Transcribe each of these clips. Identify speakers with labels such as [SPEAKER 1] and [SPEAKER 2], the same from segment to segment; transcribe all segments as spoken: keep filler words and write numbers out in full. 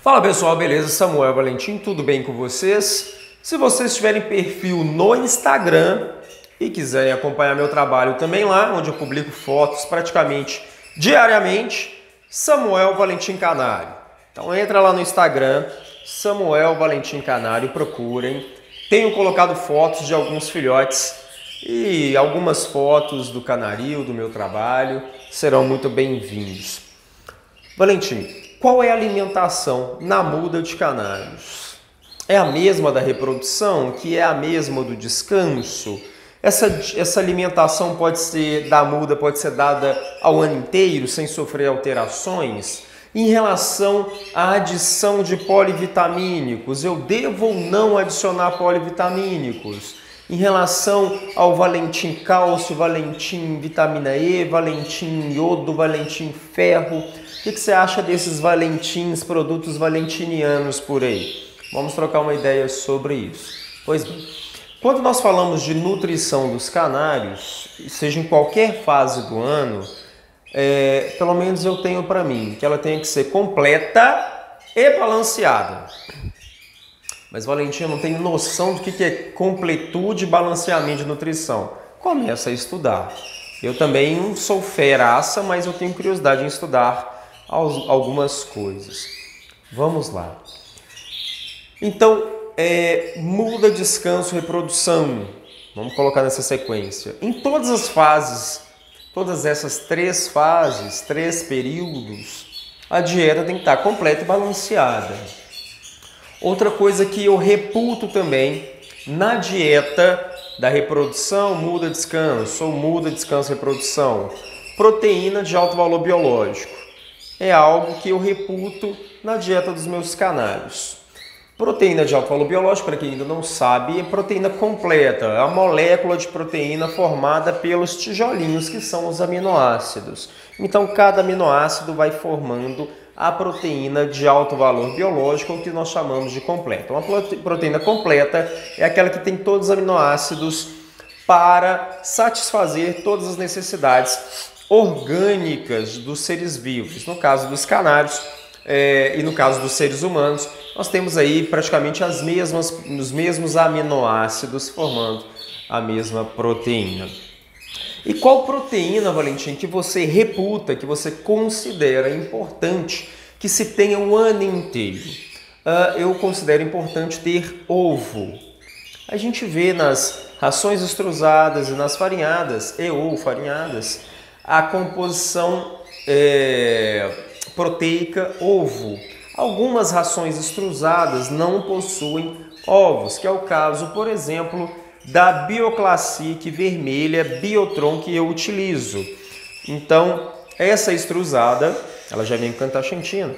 [SPEAKER 1] Fala pessoal, beleza? Samuel Valentim, tudo bem com vocês? Se vocês tiverem perfil no Instagram e quiserem acompanhar meu trabalho também lá, onde eu publico fotos praticamente diariamente, Samuel Valentim Canário. Então entra lá no Instagram, Samuel Valentim Canário, procurem. Tenho colocado fotos de alguns filhotes e algumas fotos do canarinho, do meu trabalho, serão muito bem-vindos. Valentim, qual é a alimentação na muda de canários? É a mesma da reprodução, que é a mesma do descanso? Essa, essa alimentação pode ser da muda, pode ser dada ao ano inteiro, sem sofrer alterações? Em relação à adição de polivitamínicos, eu devo ou não adicionar polivitamínicos? Em relação ao Valentim cálcio, Valentim vitamina E, Valentim iodo, Valentim ferro, o que, que você acha desses Valentins, produtos valentinianos por aí? Vamos trocar uma ideia sobre isso. Pois bem, quando nós falamos de nutrição dos canários, seja em qualquer fase do ano, é, pelo menos eu tenho para mim que ela tem que ser completa e balanceada. Mas Valentim, eu não tenho noção do que é completude e balanceamento de nutrição. Começa a estudar. Eu também sou feraça, mas eu tenho curiosidade em estudar algumas coisas. Vamos lá. Então, é, muda, descanso, reprodução. Vamos colocar nessa sequência. Em todas as fases, todas essas três fases, três períodos, a dieta tem que estar completa e balanceada. Outra coisa que eu reputo também na dieta da reprodução, muda, descanso, ou muda, descanso, reprodução, proteína de alto valor biológico. É algo que eu reputo na dieta dos meus canários. Proteína de alto valor biológico, para quem ainda não sabe, é proteína completa, é a molécula de proteína formada pelos tijolinhos que são os aminoácidos. Então, cada aminoácido vai formando a proteína de alto valor biológico, o que nós chamamos de completa. Uma proteína completa é aquela que tem todos os aminoácidos para satisfazer todas as necessidades orgânicas dos seres vivos. No caso dos canários é, e no caso dos seres humanos, nós temos aí praticamente as mesmas, os mesmos aminoácidos formando a mesma proteína. E qual proteína, Valentim, que você reputa, que você considera importante que se tenha o ano inteiro? Uh, eu considero importante ter ovo. A gente vê nas rações extrusadas e nas farinhadas, e ou farinhadas, a composição é, proteica ovo. Algumas rações extrusadas não possuem ovos, que é o caso, por exemplo, da Bioclassic vermelha Biotron que eu utilizo. Então, essa extrusada, ela já vem com cantaxantina,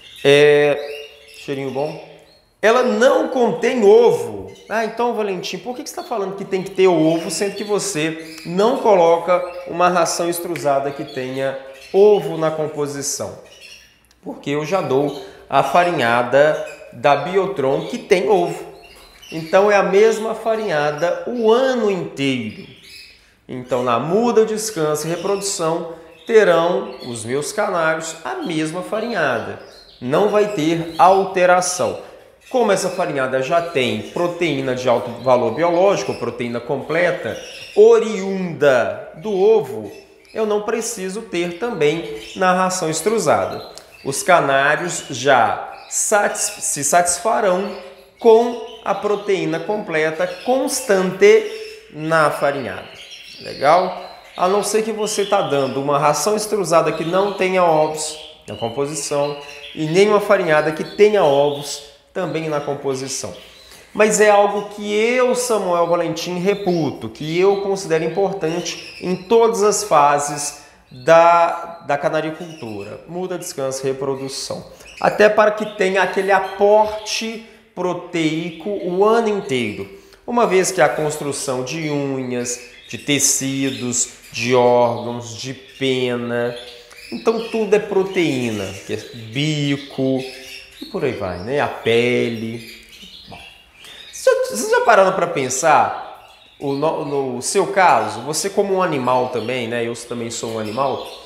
[SPEAKER 1] é, cheirinho bom, ela não contém ovo. Ah, então, Valentim, por que você está falando que tem que ter ovo, sendo que você não coloca uma ração extrusada que tenha ovo na composição? Porque eu já dou a farinhada da Biotron que tem ovo. Então, é a mesma farinhada o ano inteiro. Então, na muda, descanso e reprodução, terão os meus canários a mesma farinhada. Não vai ter alteração. Como essa farinhada já tem proteína de alto valor biológico, proteína completa, oriunda do ovo, eu não preciso ter também na ração extrusada. Os canários já satis- se satisfarão com a proteína completa constante na farinhada. Legal? A não ser que você está dando uma ração extrusada que não tenha ovos na composição e nem uma farinhada que tenha ovos também na composição. Mas é algo que eu, Samuel Valentim, reputo, que eu considero importante em todas as fases da, da canaricultura. Muda, descanso, reprodução. Até para que tenha aquele aporte proteico o ano inteiro. Uma vez que a construção de unhas, de tecidos, de órgãos, de pena, então tudo é proteína, que é bico e por aí vai, né? A pele. Bom, vocês já pararam para pensar, no, no seu caso, você como um animal também, né? Eu também sou um animal,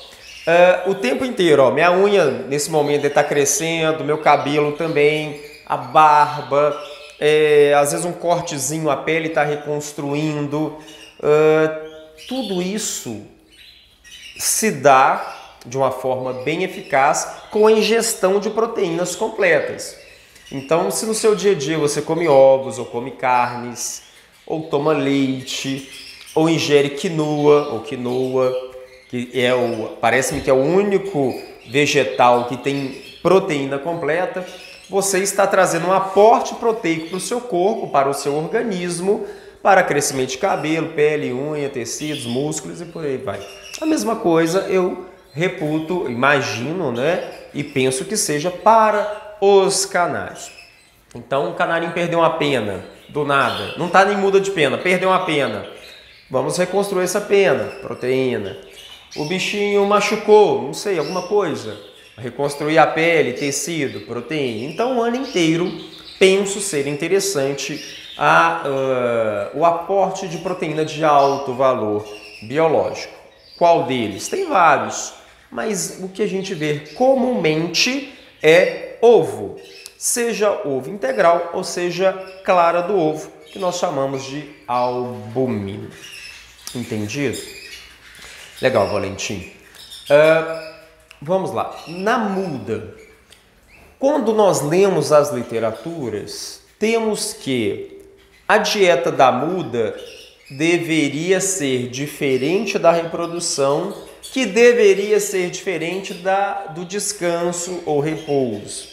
[SPEAKER 1] Uh, o tempo inteiro, ó, minha unha nesse momento está crescendo, meu cabelo também, a barba, é, às vezes um cortezinho, a pele está reconstruindo. Uh, tudo isso se dá de uma forma bem eficaz com a ingestão de proteínas completas. Então, se no seu dia a dia você come ovos, ou come carnes, ou toma leite, ou ingere quinoa, ou quinoa, que é o, parece-me que é o único vegetal que tem proteína completa, você está trazendo um aporte proteico para o seu corpo, para o seu organismo, para crescimento de cabelo, pele, unha, tecidos, músculos e por aí vai. A mesma coisa eu reputo, imagino, né, e penso que seja para os canários. Então, o canarinho perdeu uma pena, do nada, não está nem muda de pena, perdeu uma pena. Vamos reconstruir essa pena, proteína. O bichinho machucou, não sei, alguma coisa. Reconstruir a pele, tecido, proteína. Então, o ano inteiro, penso ser interessante a, uh, o aporte de proteína de alto valor biológico. Qual deles? Tem vários, mas o que a gente vê comumente é ovo. Seja ovo integral ou seja clara do ovo, que nós chamamos de albumina. Entendido? Legal, Valentim. Uh, vamos lá. Na muda, quando nós lemos as literaturas, temos que a dieta da muda deveria ser diferente da reprodução, que deveria ser diferente da, do descanso ou repouso.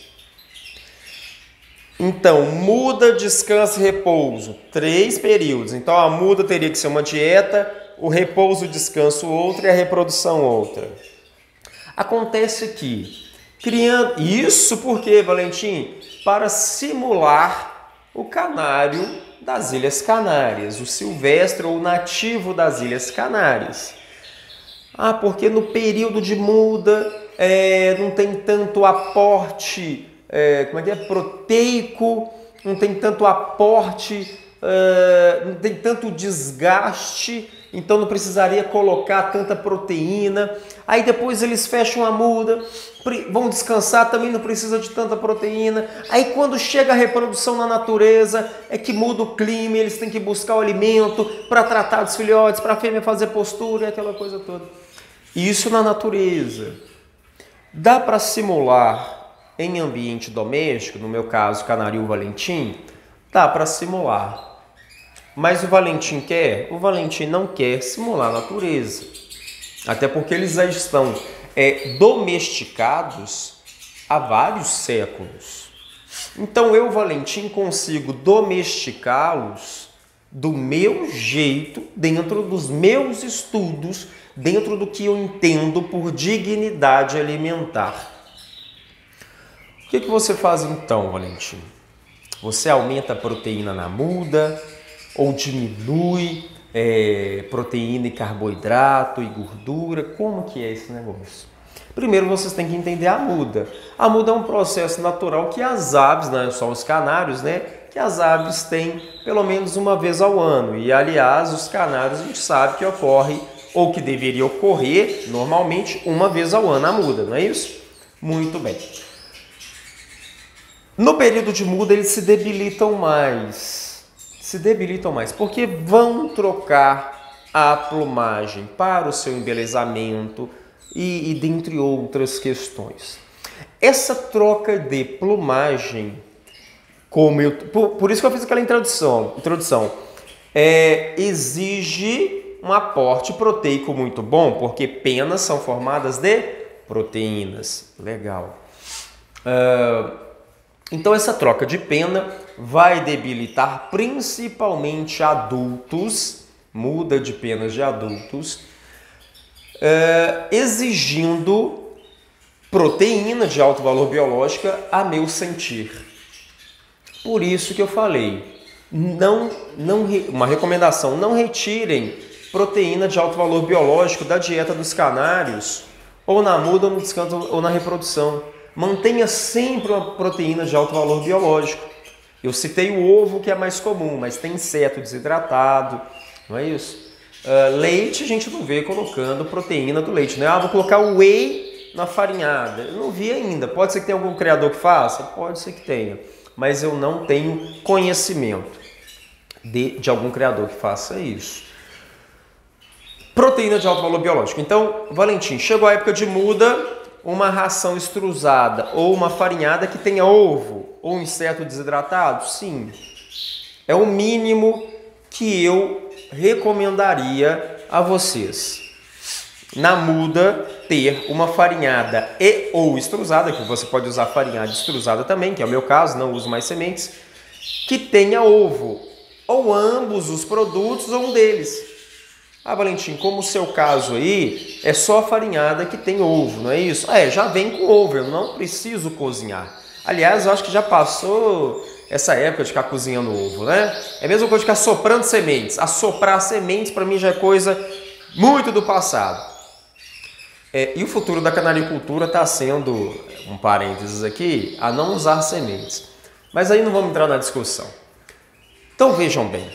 [SPEAKER 1] Então, muda, descanso e repouso, três períodos. Então, a muda teria que ser uma dieta, o repouso, o descanso outra e a reprodução outra. Acontece que, criando... Isso porque, Valentim? Para simular o canário das Ilhas Canárias, o silvestre ou nativo das Ilhas Canárias. Ah, porque no período de muda é, não tem tanto aporte... É, como é que é? Proteico, não tem tanto aporte, é, não tem tanto desgaste, então não precisaria colocar tanta proteína. Aí depois eles fecham a muda, vão descansar, também não precisa de tanta proteína. Aí quando chega a reprodução na natureza, é que muda o clima, eles têm que buscar o alimento para tratar dos filhotes, para a fêmea fazer postura e aquela coisa toda. Isso na natureza. Dá para simular em ambiente doméstico, no meu caso, Canarinho Valentim, dá para simular. Mas o Valentim quer? O Valentim não quer simular a natureza. Até porque eles já estão é, domesticados há vários séculos. Então eu, Valentim, consigo domesticá-los do meu jeito, dentro dos meus estudos, dentro do que eu entendo por dignidade alimentar. O que, que você faz então, Valentim? Você aumenta a proteína na muda ou diminui é, proteína e carboidrato e gordura? Como que é esse negócio? Primeiro vocês têm que entender a muda. A muda é um processo natural que as aves, não é só os canários, né? Que as aves têm pelo menos uma vez ao ano. E aliás, os canários a gente sabe que ocorre, ou que deveria ocorrer normalmente uma vez ao ano a muda, não é isso? Muito bem. No período de muda eles se debilitam mais, se debilitam mais, porque vão trocar a plumagem para o seu embelezamento e, e dentre outras questões. Essa troca de plumagem, como eu, por, por isso que eu fiz aquela introdução, introdução é, exige um aporte proteico muito bom, porque penas são formadas de proteínas. Legal. Uh, Então, essa troca de pena vai debilitar principalmente adultos, muda de penas de adultos, é, exigindo proteína de alto valor biológico a meu sentir. Por isso que eu falei, não, não, uma recomendação, não retirem proteína de alto valor biológico da dieta dos canários, ou na muda, ou no descanso, ou na reprodução. Mantenha sempre uma proteína de alto valor biológico. Eu citei o ovo, que é mais comum, mas tem inseto desidratado, não é isso? Uh, leite a gente não vê colocando proteína do leite, né? Ah, vou colocar o whey na farinhada. Eu não vi ainda. Pode ser que tenha algum criador que faça? Pode ser que tenha. Mas eu não tenho conhecimento de, de algum criador que faça isso. Proteína de alto valor biológico. Então, Valentim, chegou a época de muda, uma ração extrusada ou uma farinhada que tenha ovo ou inseto desidratado? Sim. É o mínimo que eu recomendaria a vocês. Na muda, ter uma farinhada e ou extrusada, que você pode usar farinhada extrusada também, que é o meu caso, não uso mais sementes, que tenha ovo, ou ambos os produtos ou um deles. Ah, Valentim, como o seu caso aí, é só a farinhada que tem ovo, não é isso? É, já vem com ovo, eu não preciso cozinhar. Aliás, eu acho que já passou essa época de ficar cozinhando ovo, né? É a mesma coisa de ficar soprando sementes. Assoprar sementes, para mim, já é coisa muito do passado. É, e o futuro da canaricultura está sendo, um parênteses aqui, a não usar sementes. Mas aí não vamos entrar na discussão. Então vejam bem,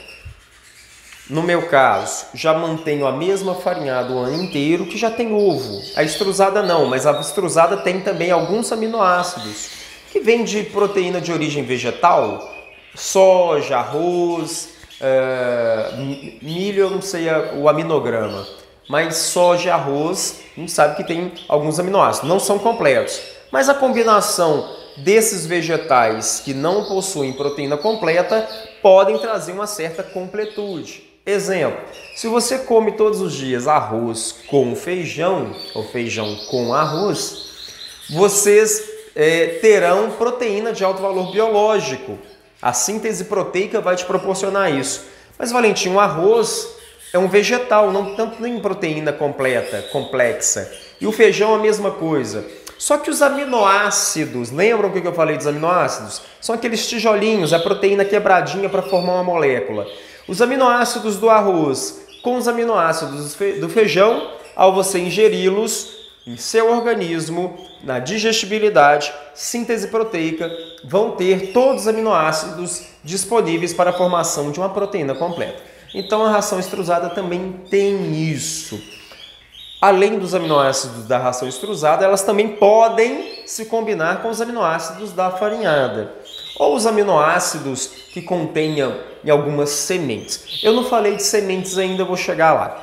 [SPEAKER 1] no meu caso, já mantenho a mesma farinhada o ano inteiro que já tem ovo. A extrusada não, mas a extrusada tem também alguns aminoácidos que vêm de proteína de origem vegetal, soja, arroz, uh, milho, eu não sei o aminograma. Mas soja e arroz, a gente sabe que tem alguns aminoácidos, não são completos. Mas a combinação desses vegetais que não possuem proteína completa podem trazer uma certa completude. Exemplo, se você come todos os dias arroz com feijão, ou feijão com arroz, vocês é, terão proteína de alto valor biológico. A síntese proteica vai te proporcionar isso. Mas, Valentim, o arroz é um vegetal, não tanto nem proteína completa, complexa. E o feijão é a mesma coisa. Só que os aminoácidos, lembram o que eu falei dos aminoácidos? São aqueles tijolinhos, a proteína quebradinha para formar uma molécula. Os aminoácidos do arroz com os aminoácidos do feijão, ao você ingeri-los em seu organismo, na digestibilidade, síntese proteica, vão ter todos os aminoácidos disponíveis para a formação de uma proteína completa. Então a ração extrusada também tem isso. Além dos aminoácidos da ração extrusada, elas também podem se combinar com os aminoácidos da farinhada. Ou os aminoácidos que contenham em algumas sementes. Eu não falei de sementes ainda, vou chegar lá.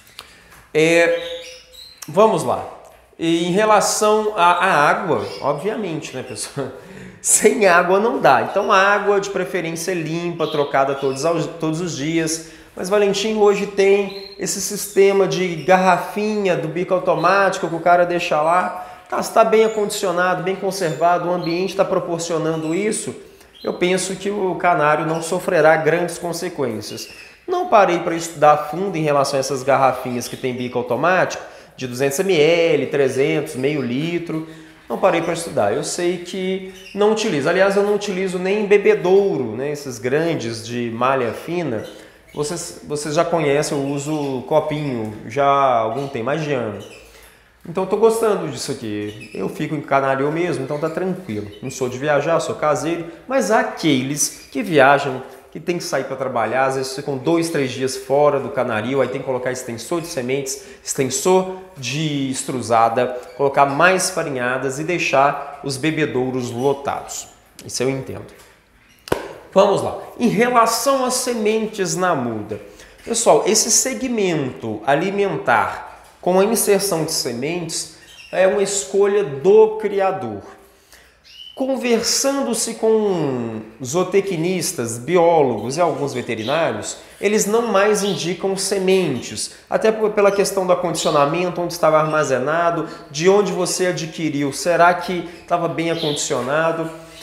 [SPEAKER 1] É, vamos lá. E em relação à, à água, obviamente, né, pessoal? Sem água não dá. Então, água de preferência limpa, trocada todos, todos os dias. Mas, Valentim, hoje tem esse sistema de garrafinha do bico automático que o cara deixa lá. Tá, está bem acondicionado, bem conservado, o ambiente está proporcionando isso. Eu penso que o canário não sofrerá grandes consequências. Não parei para estudar a fundo em relação a essas garrafinhas que tem bico automático, de duzentos mililitros, trezentos, meio litro. Não parei para estudar. Eu sei que não utilizo. Aliás, eu não utilizo nem bebedouro, né? Esses grandes de malha fina. Vocês, vocês já conhecem, eu uso copinho já há algum tempo, mais de ano. Então, estou gostando disso aqui. Eu fico em canário mesmo, então tá tranquilo. Não sou de viajar, sou caseiro. Mas há aqueles que viajam, que tem que sair para trabalhar, às vezes ficam dois, três dias fora do canario, aí tem que colocar extensor de sementes, extensor de extrusada, colocar mais farinhadas e deixar os bebedouros lotados. Isso eu entendo. Vamos lá. Em relação às sementes na muda. Pessoal, esse segmento alimentar com a inserção de sementes é uma escolha do criador. Conversando-se com zootecnistas, biólogos e alguns veterinários, eles não mais indicam sementes, até pela questão do acondicionamento, onde estava armazenado, de onde você adquiriu, será que estava bem acondicionado?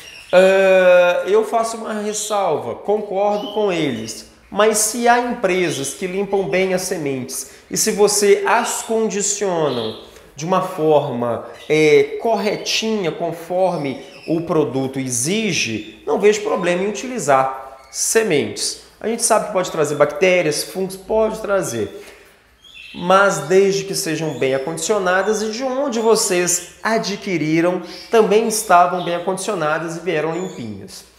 [SPEAKER 1] Uh, eu faço uma ressalva, concordo com eles, mas se há empresas que limpam bem as sementes e se você as condicionam de uma forma é, corretinha, conforme o produto exige, não vejo problema em utilizar sementes. A gente sabe que pode trazer bactérias, fungos, pode trazer, mas desde que sejam bem acondicionadas e de onde vocês adquiriram também estavam bem acondicionadas e vieram limpinhas.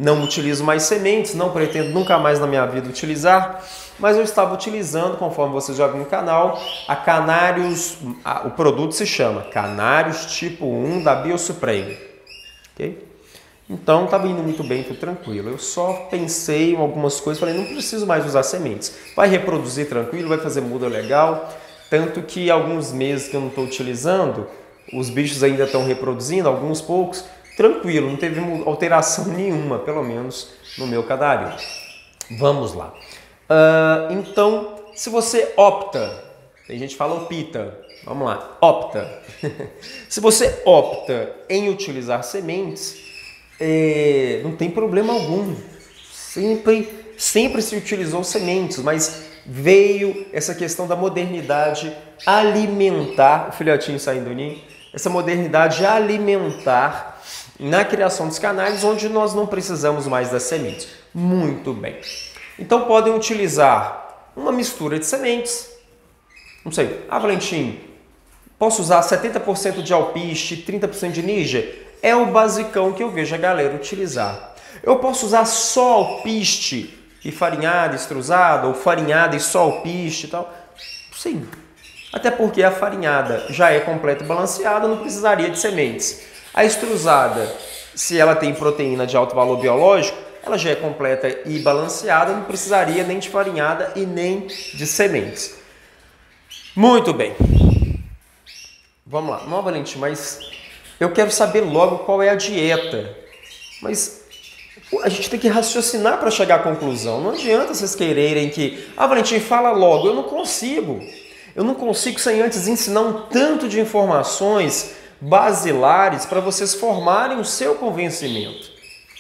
[SPEAKER 1] não utilizo mais sementes, não pretendo nunca mais na minha vida utilizar, mas eu estava utilizando, conforme vocês já viram no canal, a Canários, a, o produto se chama Canários Tipo um da Biosupreme, ok? Então estava indo muito bem, tudo tranquilo. Eu só pensei em algumas coisas, falei, não preciso mais usar sementes. Vai reproduzir tranquilo, vai fazer muda legal, tanto que alguns meses que eu não estou utilizando, os bichos ainda estão reproduzindo, alguns poucos, tranquilo, não teve alteração nenhuma, pelo menos no meu canário. Vamos lá. Uh, então, se você opta, tem gente que fala opta, vamos lá, opta. Se você opta em utilizar sementes, é, não tem problema algum. Sempre, sempre se utilizou sementes, mas veio essa questão da modernidade alimentar, o filhotinho saindo do ninho, essa modernidade alimentar na criação dos canais, onde nós não precisamos mais das sementes. Muito bem. Então podem utilizar uma mistura de sementes. Não sei, ah, Valentim, posso usar setenta por cento de alpiste, trinta por cento de níger? É o basicão que eu vejo a galera utilizar. Eu posso usar só alpiste e farinhada, extrusada, ou farinhada e só alpiste e tal? Sim. Até porque a farinhada já é completa e balanceada, não precisaria de sementes. A extrusada, se ela tem proteína de alto valor biológico, ela já é completa e balanceada, não precisaria nem de farinhada e nem de sementes. Muito bem. Vamos lá. Não, Valentim, mas eu quero saber logo qual é a dieta. Mas a gente tem que raciocinar para chegar à conclusão. Não adianta vocês quererem que... Ah, Valentim, fala logo. Eu não consigo. Eu não consigo sem antes ensinar um tanto de informações basilares para vocês formarem o seu convencimento.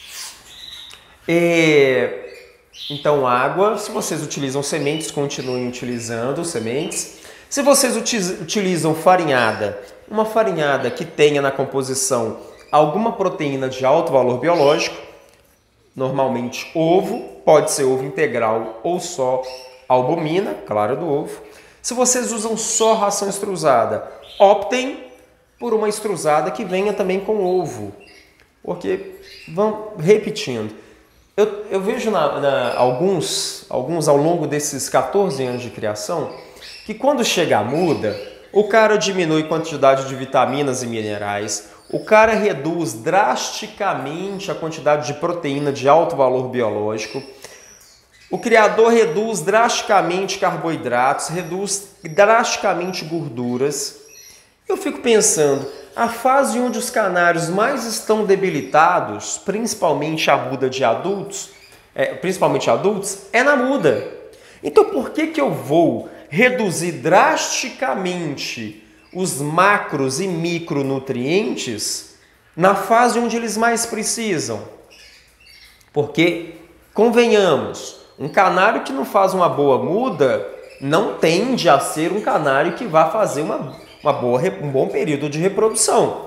[SPEAKER 1] É... Então, água, se vocês utilizam sementes, continuem utilizando sementes. Se vocês utilizam farinhada, uma farinhada que tenha na composição alguma proteína de alto valor biológico, normalmente ovo, pode ser ovo integral ou só albumina, clara do ovo. Se vocês usam só ração extrusada, optem por uma extrusada que venha também com ovo. Porque, vamos repetindo, eu, eu vejo na, na, alguns, alguns ao longo desses quatorze anos de criação, que quando chega a muda, o cara diminui a quantidade de vitaminas e minerais, o cara reduz drasticamente a quantidade de proteína de alto valor biológico, o criador reduz drasticamente carboidratos, reduz drasticamente gorduras. Eu fico pensando, a fase onde os canários mais estão debilitados, principalmente a muda de adultos, é, principalmente adultos, é na muda. Então por que que eu vou reduzir drasticamente os macros e micronutrientes na fase onde eles mais precisam? Porque, convenhamos, um canário que não faz uma boa muda não tende a ser um canário que vai fazer uma, uma boa, um bom período de reprodução.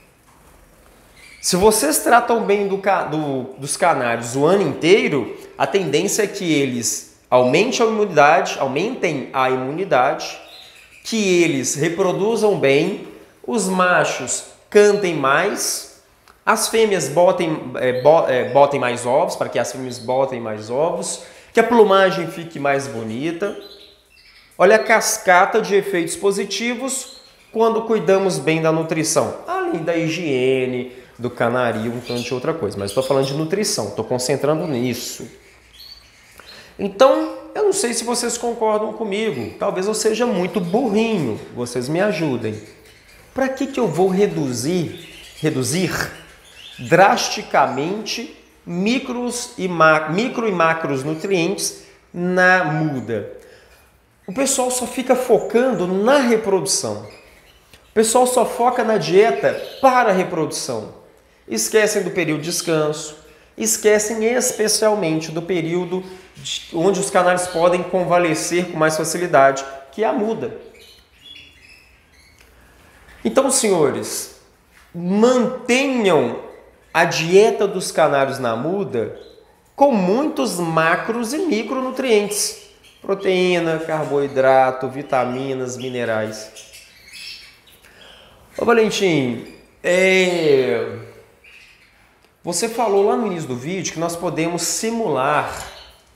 [SPEAKER 1] Se vocês tratam bem do, do, dos canários o ano inteiro, a tendência é que eles aumentem a imunidade, aumentem a imunidade, que eles reproduzam bem, os machos cantem mais, as fêmeas botem, é, botem mais ovos, para que as fêmeas botem mais ovos, que a plumagem fique mais bonita. Olha a cascata de efeitos positivos quando cuidamos bem da nutrição, além da higiene, do canarinho, um tanto de outra coisa. Mas estou falando de nutrição, estou concentrando nisso. Então, eu não sei se vocês concordam comigo. Talvez eu seja muito burrinho. Vocês me ajudem. Para que que eu vou reduzir, reduzir drasticamente micros e ma, micro e macros nutrientes na muda? O pessoal só fica focando na reprodução. O pessoal só foca na dieta para a reprodução. Esquecem do período de descanso. Esquecem especialmente do período onde os canários podem convalescer com mais facilidade, que é a muda. Então, senhores, mantenham a dieta dos canários na muda com muitos macros e micronutrientes. Proteína, carboidrato, vitaminas, minerais. Ô Valentim, é... Você falou lá no início do vídeo que nós podemos simular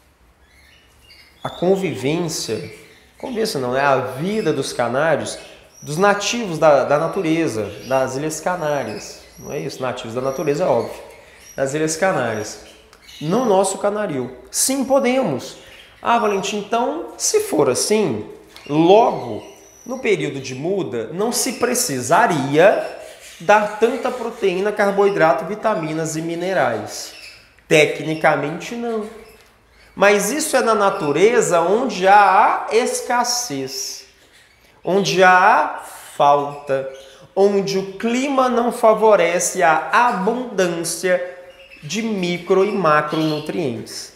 [SPEAKER 1] a convivência, convivência não, é a vida dos canários, dos nativos da, da natureza, das Ilhas Canárias. Não é isso? Nativos da natureza, é óbvio. Das Ilhas Canárias. No nosso canaril. Sim, podemos. Ah, Valentim, então, se for assim, logo, no período de muda, não se precisaria dar tanta proteína, carboidrato, vitaminas e minerais. Tecnicamente, não. Mas isso é na natureza onde há a escassez, onde há a falta, onde o clima não favorece a abundância de micro e macronutrientes.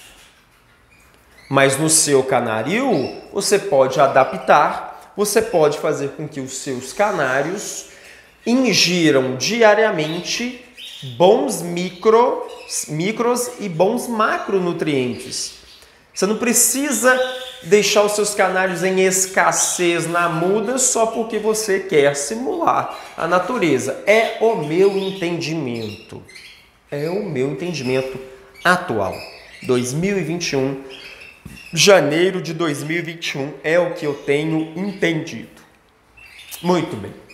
[SPEAKER 1] Mas no seu canaril, você pode adaptar, você pode fazer com que os seus canários ingiram diariamente bons micro, micros e bons macronutrientes. Você não precisa deixar os seus canários em escassez na muda só porque você quer simular a natureza. É o meu entendimento. É o meu entendimento atual. dois mil e vinte e um, janeiro de dois mil e vinte e um, é o que eu tenho entendido. Muito bem.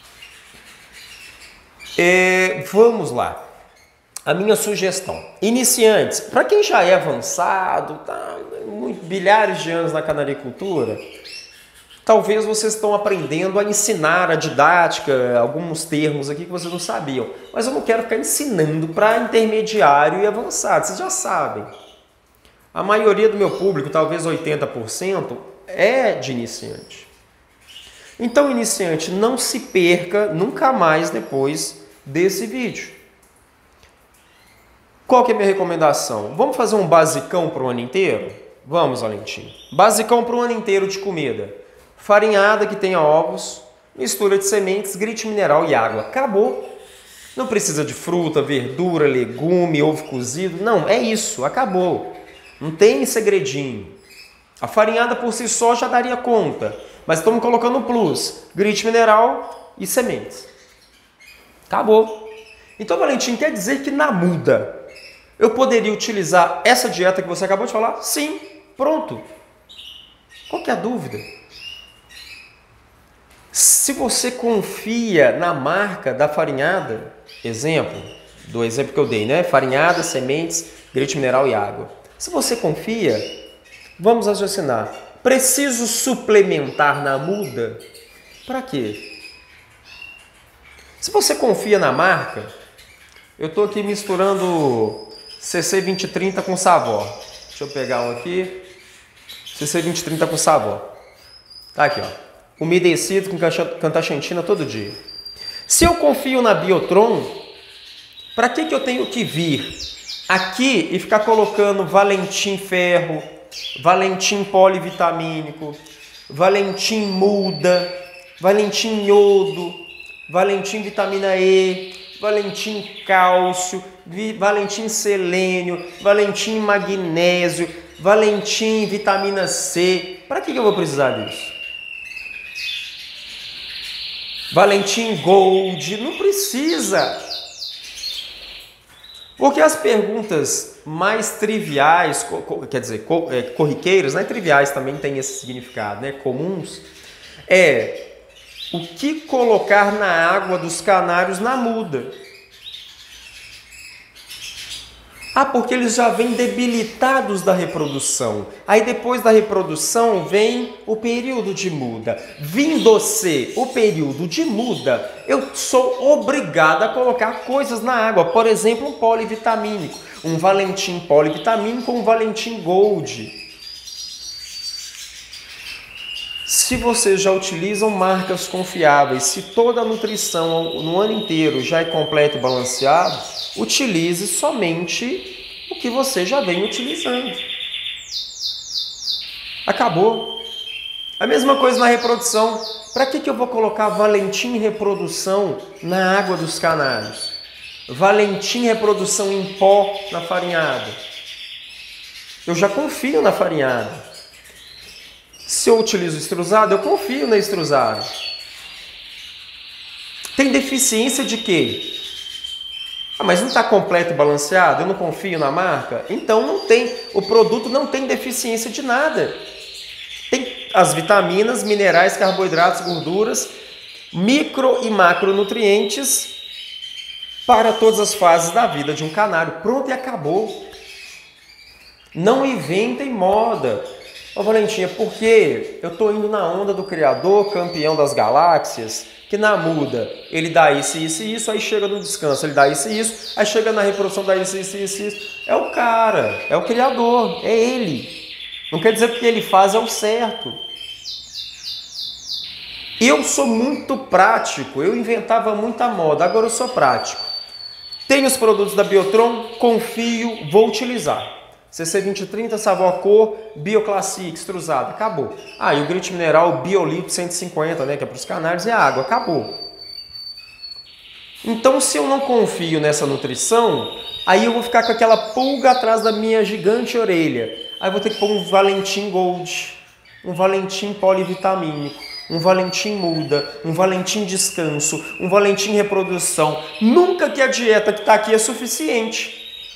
[SPEAKER 1] É, vamos lá. A minha sugestão. Iniciantes, para quem já é avançado, tá, muito, bilhares de anos na canaricultura, talvez vocês estão aprendendo a ensinar a didática, alguns termos aqui que vocês não sabiam. Mas eu não quero ficar ensinando para intermediário e avançado, vocês já sabem. A maioria do meu público, talvez oitenta por cento, é de iniciante. Então, iniciante, não se perca nunca mais depois desse vídeo. Qual que é a minha recomendação? Vamos fazer um basicão para o ano inteiro? Vamos, Valentim. Basicão para o ano inteiro de comida. Farinhada que tenha ovos, mistura de sementes, grite mineral e água. Acabou. Não precisa de fruta, verdura, legume, ovo cozido. Não, é isso. Acabou. Não tem segredinho. A farinhada por si só já daria conta. Mas estamos colocando um plus. Grite mineral e sementes. Acabou. Então, Valentim, quer dizer que na muda eu poderia utilizar essa dieta que você acabou de falar? Sim. Pronto. Qual que é a dúvida? Se você confia na marca da farinhada, exemplo, do exemplo que eu dei, né? Farinhada, sementes, grite mineral e água. Se você confia, vamos raciocinar. Preciso suplementar na muda? Para quê? Se você confia na marca, eu estou aqui misturando C C vinte e trinta com Savor. Deixa eu pegar um aqui. C C vinte e trinta com Savor. Tá aqui, ó. Umedecido com cantaxantina todo dia. Se eu confio na Biotron, para que, que eu tenho que vir aqui e ficar colocando Valentim Ferro, Valentim Polivitamínico, Valentim Muda, Valentim Iodo, Valentim Vitamina E, Valentim Cálcio, Valentim Selênio, Valentim Magnésio, Valentim Vitamina C. Para que, que eu vou precisar disso? Valentim Gold, não precisa. Porque as perguntas mais triviais, quer dizer, corriqueiras, né? Triviais também tem esse significado, né? Comuns, é o que colocar na água dos canários na muda? Ah, porque eles já vêm debilitados da reprodução. Aí depois da reprodução vem o período de muda. Vindo-se o período de muda, eu sou obrigado a colocar coisas na água. Por exemplo, um polivitamínico. Um Valentim polivitamínico ou um Valentim Gold. Se vocês já utilizam marcas confiáveis, se toda a nutrição no ano inteiro já é completa e balanceada, utilize somente o que você já vem utilizando. Acabou. A mesma coisa na reprodução. Para que, que eu vou colocar Valentim Reprodução na água dos canários? Valentim Reprodução em pó na farinhada? Eu já confio na farinhada. Se eu utilizo extrusado, eu confio na extrusado. Tem deficiência de quê? Ah, mas não está completo e balanceado? Eu não confio na marca? Então não tem, o produto não tem deficiência de nada. Tem as vitaminas, minerais, carboidratos, gorduras, micro e macronutrientes para todas as fases da vida de um canário. Pronto e acabou. Não inventem moda. Ô Valentinha, por quê? Eu estou indo na onda do Criador, campeão das galáxias, que na muda ele dá isso, isso e isso, aí chega no descanso, ele dá isso e isso, aí chega na reprodução, dá isso, isso, isso, isso. É o cara, é o Criador, é ele. Não quer dizer que o que ele faz é o certo. Eu sou muito prático, eu inventava muita moda, agora eu sou prático. Tenho os produtos da Biotron, confio, vou utilizar. C C vinte e trinta, Savor Cor, Bioclassic, extrusada, acabou. Ah, e o Grit Mineral Biolito cento e cinquenta, né, que é para os canários, e a água, acabou. Então, se eu não confio nessa nutrição, aí eu vou ficar com aquela pulga atrás da minha gigante orelha. Aí eu vou ter que pôr um Valentim Gold, um Valentim polivitamínico, um Valentim Muda, um Valentim Descanso, um Valentim Reprodução. Nunca que a dieta que está aqui é suficiente.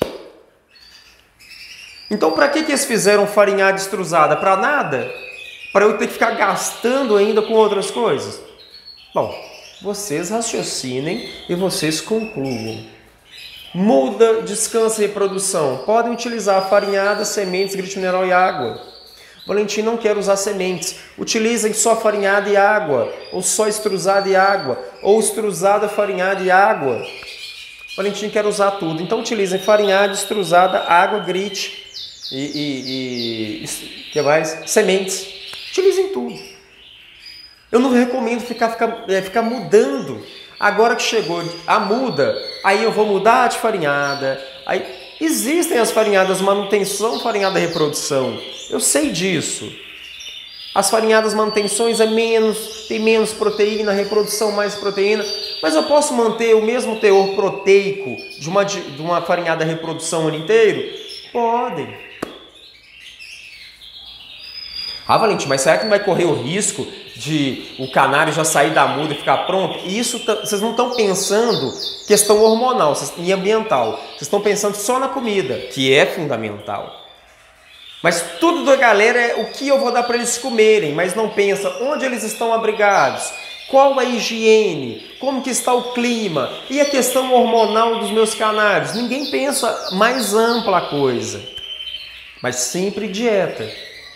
[SPEAKER 1] Então, para que, que eles fizeram farinhada extrusada? Para nada? Para eu ter que ficar gastando ainda com outras coisas? Bom, vocês raciocinem e vocês concluam. Muda, descanso e reprodução. Podem utilizar farinhada, sementes, Grit Mineral e água. Valentim, não quero usar sementes. Utilizem só farinhada e água. Ou só extrusada e água. Ou extrusada, farinhada e água. Valentim, quer usar tudo. Então, utilizem farinhada, extrusada, água, Grit e, e, e que mais? Sementes. Utilizem tudo. Eu não recomendo ficar, ficar, é, ficar mudando. Agora que chegou a muda, aí eu vou mudar de farinhada. Aí existem as farinhadas manutenção, farinhada reprodução. Eu sei disso. As farinhadas manutenções é menos, tem menos proteína, reprodução mais proteína. Mas eu posso manter o mesmo teor proteico de uma, de uma farinhada reprodução o ano inteiro? Podem. Ah, Valentim, mas será que não vai correr o risco de o canário já sair da muda e ficar pronto? E isso, vocês não estão pensando questão hormonal e ambiental. Vocês estão pensando só na comida, que é fundamental. Mas tudo da galera é o que eu vou dar para eles comerem, mas não pensa onde eles estão abrigados, qual a higiene, como que está o clima e a questão hormonal dos meus canários. Ninguém pensa mais ampla a coisa, mas sempre dieta.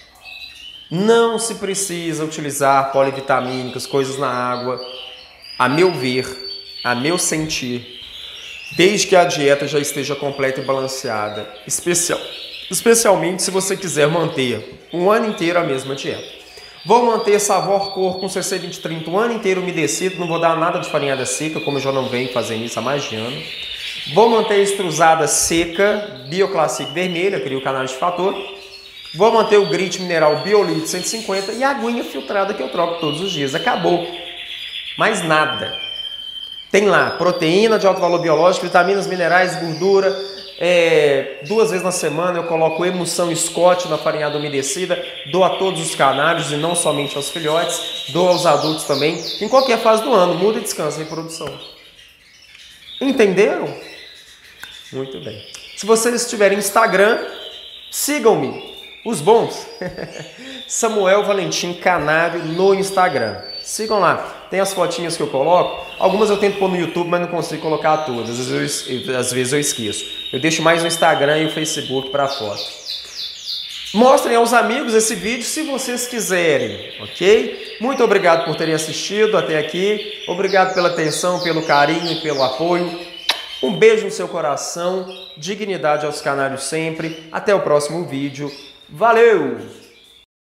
[SPEAKER 1] Não se precisa utilizar polivitamínicos, coisas na água, a meu ver, a meu sentir, desde que a dieta já esteja completa e balanceada, especial, especialmente se você quiser manter um ano inteiro a mesma dieta. Vou manter Savor Cor com C C vinte e trinta o ano inteiro umedecido, não vou dar nada de farinhada seca, como eu já não venho fazendo isso há mais de ano. Vou manter extrusada seca, Bioclassic vermelha, crio o canal de fator. Vou manter o Grit Mineral Biolito cento e cinquenta e a aguinha filtrada que eu troco todos os dias. Acabou. Mais nada. Tem lá proteína de alto valor biológico, vitaminas, minerais, gordura. É, duas vezes na semana eu coloco emulsão Scott na farinhada umedecida. Dou a todos os canários e não somente aos filhotes. Dou aos adultos também. Em qualquer fase do ano. Muda e descansa a reprodução. Entenderam? Muito bem. Se vocês tiverem Instagram, sigam-me. Os bons, Samuel Valentim Canário no Instagram. Sigam lá, tem as fotinhas que eu coloco. Algumas eu tento pôr no YouTube, mas não consigo colocar todas. Às vezes eu, às vezes eu esqueço. Eu deixo mais no Instagram e o Facebook para foto. Mostrem aos amigos esse vídeo se vocês quiserem, ok? Muito obrigado por terem assistido até aqui. Obrigado pela atenção, pelo carinho e pelo apoio. Um beijo no seu coração. Dignidade aos canários sempre. Até o próximo vídeo. Valeu!